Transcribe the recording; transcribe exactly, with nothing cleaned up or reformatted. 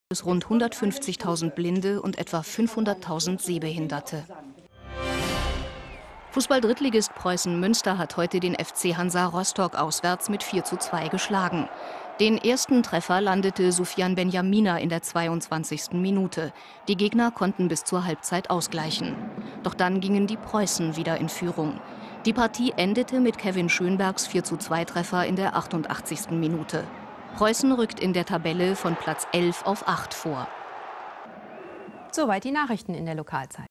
es rund hundertfünfzigtausend Blinde und etwa fünfhunderttausend Sehbehinderte. Fußball-Drittligist Preußen Münster hat heute den F C Hansa Rostock auswärts mit vier zu zwei geschlagen. Den ersten Treffer landete Sufjan Benjamina in der zweiundzwanzigsten Minute. Die Gegner konnten bis zur Halbzeit ausgleichen. Doch dann gingen die Preußen wieder in Führung. Die Partie endete mit Kevin Schönbergs vier zu zwei Treffer in der achtundachtzigsten Minute. Preußen rückt in der Tabelle von Platz elf auf acht vor. Soweit die Nachrichten in der Lokalzeit.